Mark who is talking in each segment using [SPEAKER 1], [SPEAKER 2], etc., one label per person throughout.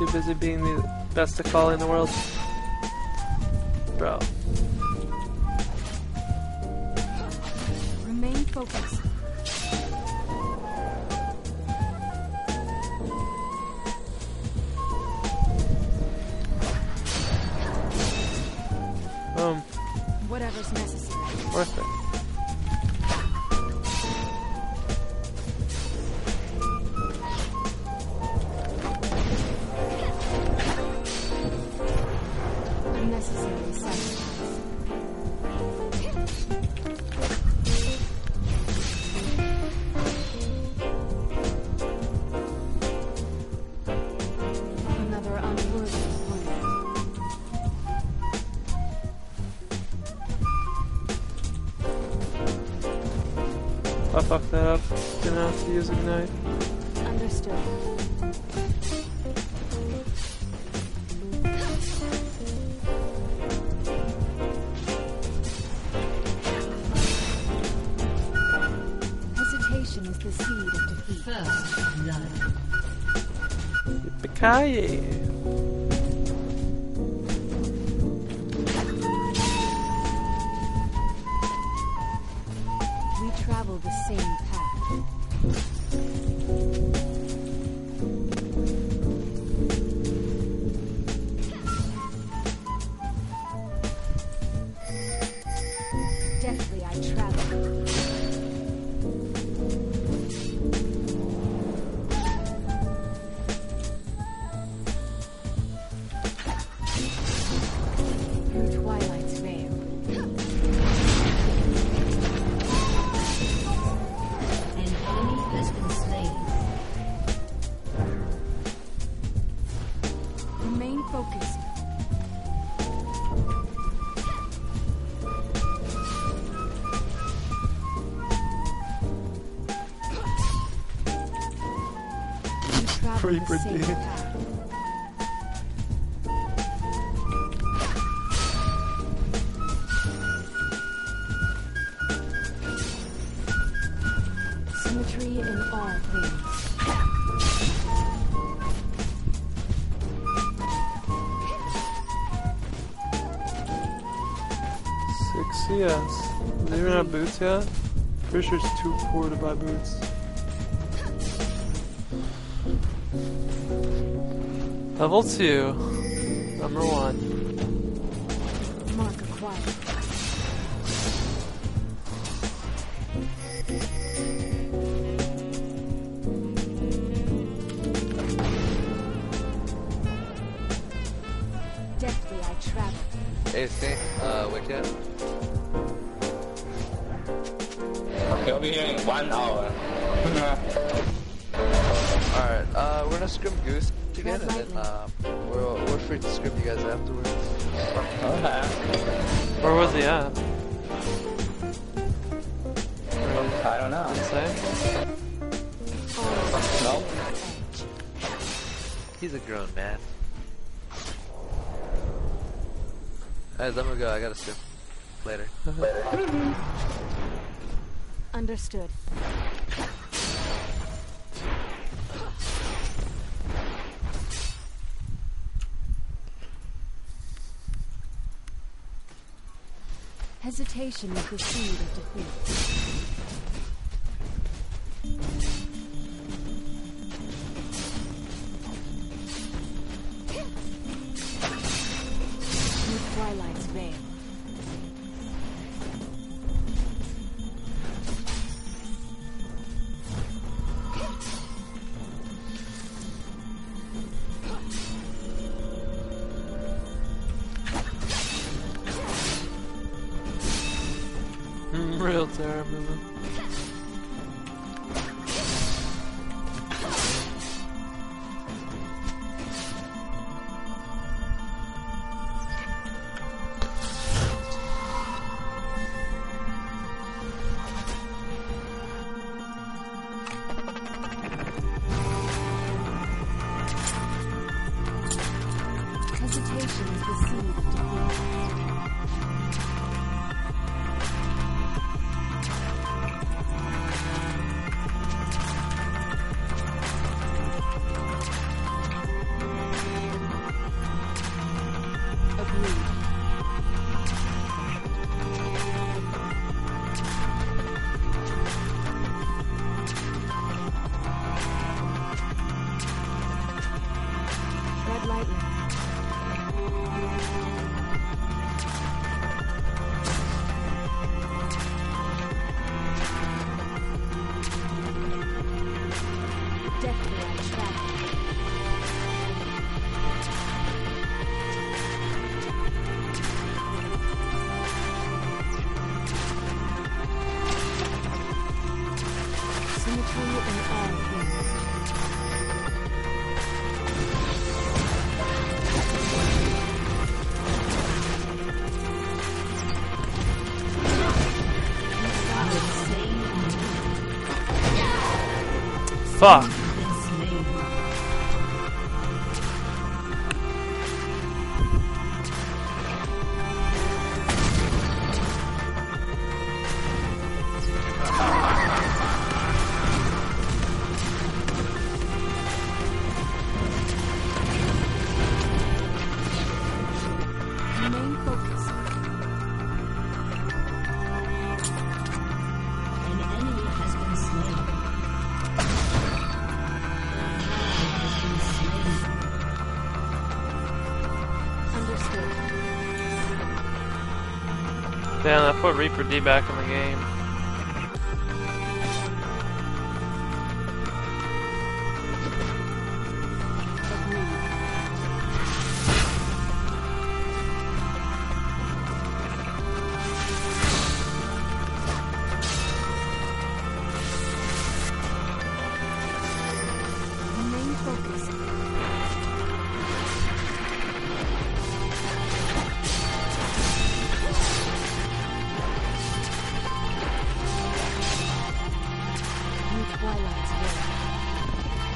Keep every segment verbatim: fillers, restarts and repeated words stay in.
[SPEAKER 1] too busy being the best Akali in the world. Bro.
[SPEAKER 2] Remain focused.
[SPEAKER 1] Boom.
[SPEAKER 2] Whatever's necessary.
[SPEAKER 1] Worth it.
[SPEAKER 2] Unnecessary sacrifice. Another unworthy opponent.
[SPEAKER 1] I fucked that up. Gonna have to use Ignite.
[SPEAKER 2] Understood. Hesitation is the seed of defeat.
[SPEAKER 3] First blood.
[SPEAKER 1] Yippee-ki-yay.
[SPEAKER 2] We travel the same path. Deftly I travel. Through Twilight's veil.
[SPEAKER 3] An enemy has been slain.
[SPEAKER 2] Remain focused. We travel
[SPEAKER 1] Reaper
[SPEAKER 2] the same
[SPEAKER 1] dude.
[SPEAKER 2] path. Symmetry in all things.
[SPEAKER 1] Six C S. Do they even have boots yet? Pretty sure it's too poor to buy boots. Level two. Number one.
[SPEAKER 2] Mark acquired. Deftly I travel.
[SPEAKER 4] A C, uh, Wicked.
[SPEAKER 5] He'll be here in one hour.
[SPEAKER 4] Alright, uh, we're gonna scrim Goose again, and then, uh, we're, we're free to scrim you guys afterwards.
[SPEAKER 5] Okay.
[SPEAKER 1] Where was he at?
[SPEAKER 5] I don't know.
[SPEAKER 1] Say?
[SPEAKER 5] Nope.
[SPEAKER 4] He's a grown man. Alright, I'm gonna go, I gotta scrim. Later.
[SPEAKER 2] Understood. Hesitation is the seed of defeat. Through Twilight's veil.
[SPEAKER 1] Real terrible.
[SPEAKER 2] Hesitation is the seed of defeat. Deathly I travel. Symmetry in all things.
[SPEAKER 1] Fuck.
[SPEAKER 2] Remain focused.
[SPEAKER 3] An enemy has been slain.
[SPEAKER 2] Understood.
[SPEAKER 1] Damn, I put Reaper D back in the game.
[SPEAKER 2] Remain focused. New Twilight's way.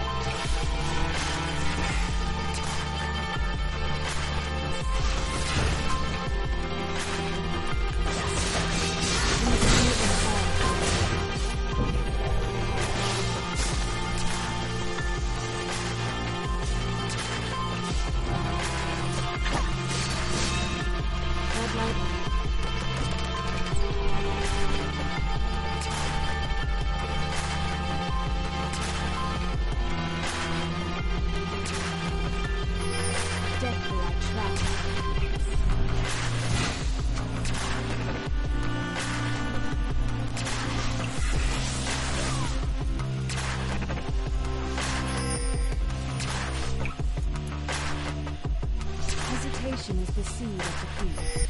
[SPEAKER 2] Tread lightly. Deathly I travel. Hesitation is the seed of defeat.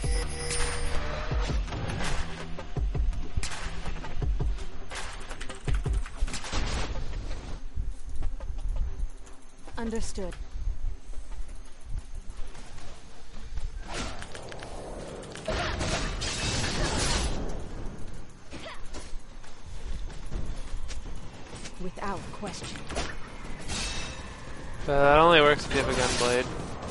[SPEAKER 2] Understood. Without question.
[SPEAKER 1] But that only works if you have a gunblade.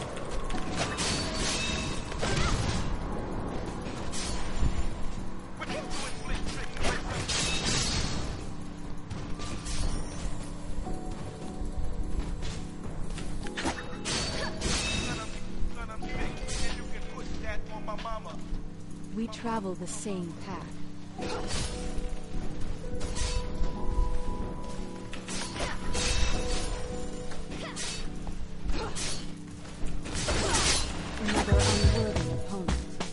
[SPEAKER 2] We travel the same path. Another unworthy opponent.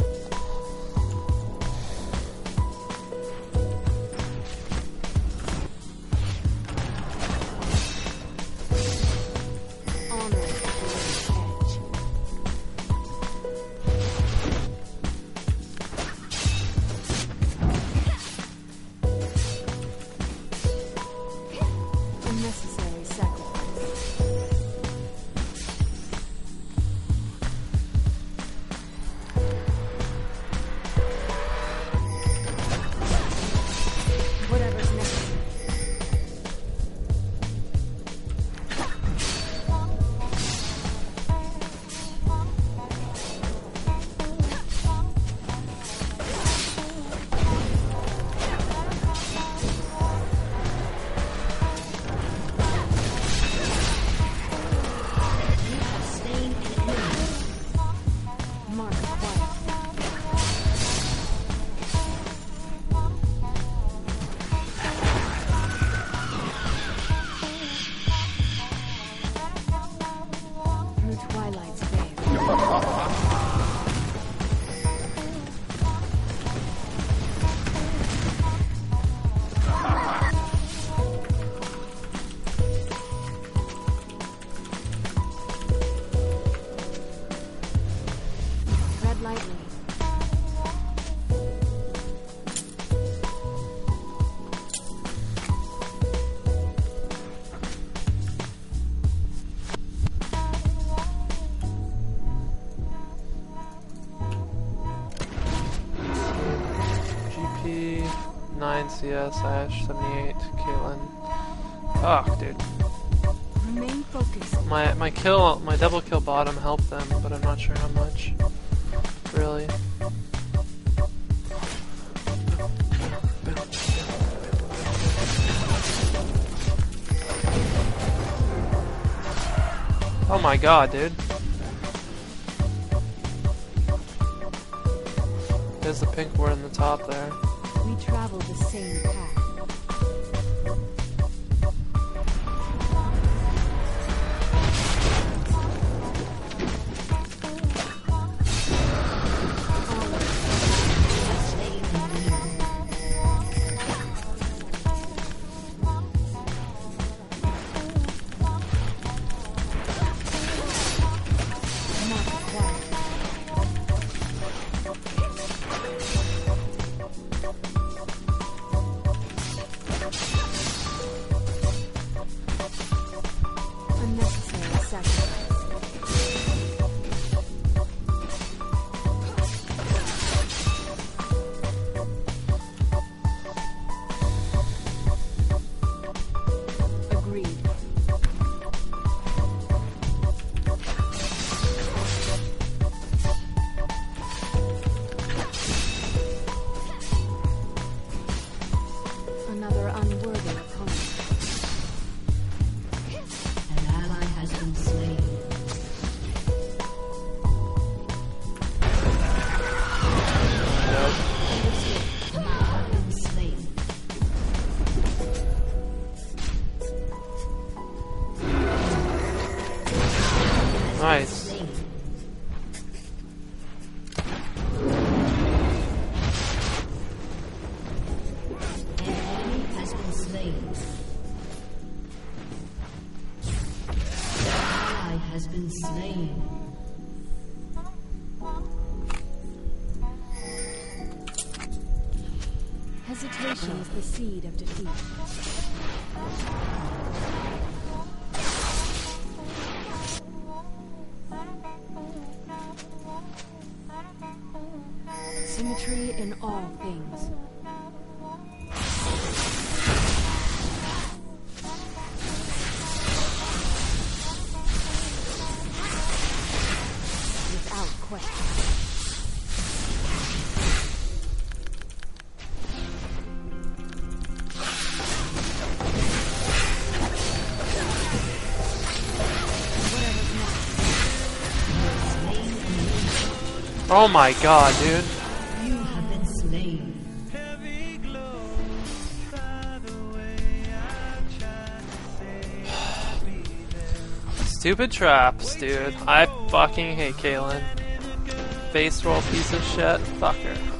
[SPEAKER 2] Honor at the edge.
[SPEAKER 1] C S, Ash, seventy-eight, Caitlyn. Fuck, dude.
[SPEAKER 2] Remain focused.
[SPEAKER 1] My my kill, my double kill bottom helped them, but I'm not sure how much. Really. Oh my god, dude. There's the pink word in the top there.
[SPEAKER 2] We travel the same path.
[SPEAKER 1] Nice.
[SPEAKER 3] Has been slain.
[SPEAKER 2] Hesitation is the seed of defeat. Symmetry in all things. Without question.
[SPEAKER 1] Oh my god, dude.
[SPEAKER 3] You have been slain.
[SPEAKER 1] Stupid traps, dude. I fucking hate Caitlyn. Face roll piece of shit. Fuck her.